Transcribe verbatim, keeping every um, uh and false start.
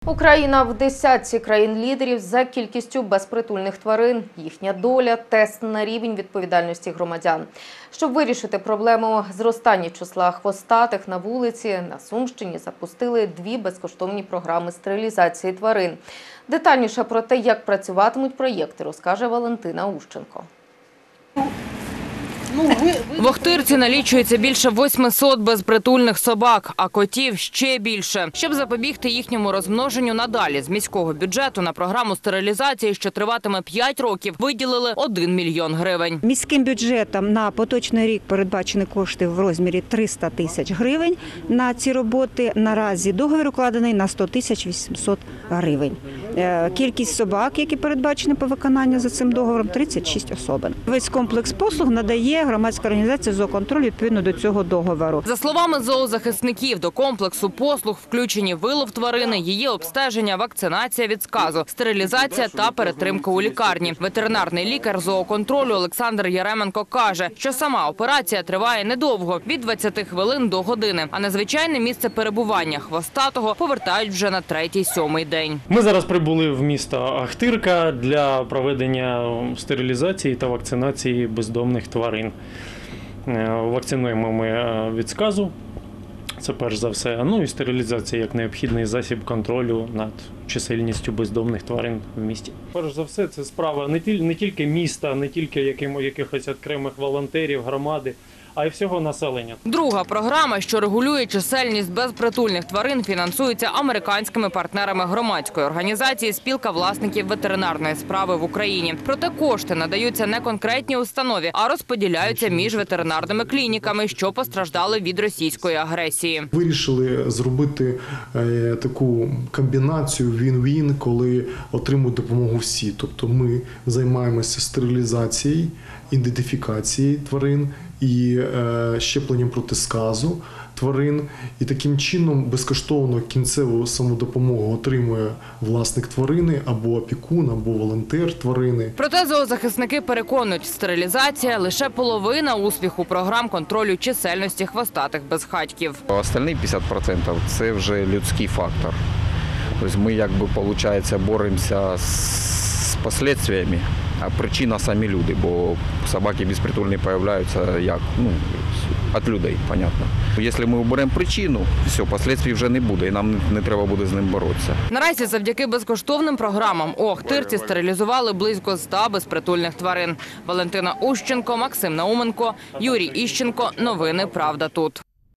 Україна в десятці країн-лідерів за кількістю безпритульних тварин. Їхня доля – тест на рівень відповідальності громадян. Щоб вирішити проблему зростання числа хвостатих на вулиці, на Сумщині запустили дві безкоштовні програми стерилізації тварин. Детальніше про те, як працюватимуть проєкти, розкаже Валентина Ущенко. В Охтирці налічується більше восьмисот безпритульних собак, а котів ще більше. Щоб запобігти їхньому розмноженню надалі, з міського бюджету на програму стерилізації, що триватиме п'ять років, виділили один мільйон гривень. Міським бюджетом на поточний рік передбачені кошти в розмірі триста тисяч гривень на ці роботи. Наразі договір укладений на сто тисяч вісімсот гривень. Кількість собак, які передбачені по виконанню за цим договором, тридцять шість особин. Весь комплекс послуг надає громадська організація «Зооконтроль» відповідно до цього договору. За словами зоозахисників, до комплексу послуг включені вилов тварини, її обстеження, вакцинація від сказу, стерилізація та перетримка у лікарні. Ветеринарний лікар зооконтролю Олександр Яременко каже, що сама операція триває недовго – від двадцяти хвилин до години. А на звичайне місце перебування хвостатого повертають вже на третій-сьомий день. Ми зараз прибули в місто Охтирка для проведення стерилізації та вакцинації бездомних тварин. Вакцинуємо ми від сказу, це перш за все, ну і стерилізація як необхідний засіб контролю над чисельністю бездомних тварин в місті. Перш за все, це справа не тільки міста, не тільки якихось окремих волонтерів, громади, а й всього населення. Друга програма, що регулює чисельність безпритульних тварин, фінансується американськими партнерами громадської організації «Спілка власників ветеринарної справи в Україні». Проте кошти надаються не конкретній установі, а розподіляються між ветеринарними клініками, що постраждали від російської агресії. Вирішили зробити е, таку комбінацію він-він, коли отримують допомогу всі. Тобто ми займаємося стерилізацією, ідентифікацією тварин і е, щепленням проти сказу тварин. І таким чином безкоштовно кінцеву самодопомогу отримує власник тварини, або опікун, або волонтер тварини. Проте зоозахисники переконують, стерилізація – лише половина успіху програм контролю чисельності хвостатих безхатьків. Остальні п'ятдесят відсотків – це вже людський фактор. Тобто ми, якби, виходить, боремося з наслідками, а причина самі люди, бо собаки безпритульні з'являються як, ну, від людей, понятно. Якщо ми оберемо причину, все, наслідків вже не буде, і нам не треба буде з ним боротися. Наразі завдяки безкоштовним програмам у Охтирці стерилізували близько ста безпритульних тварин. Валентина Ущенко, Максим Науменко, Юрій Іщенко. Новини «Правда тут».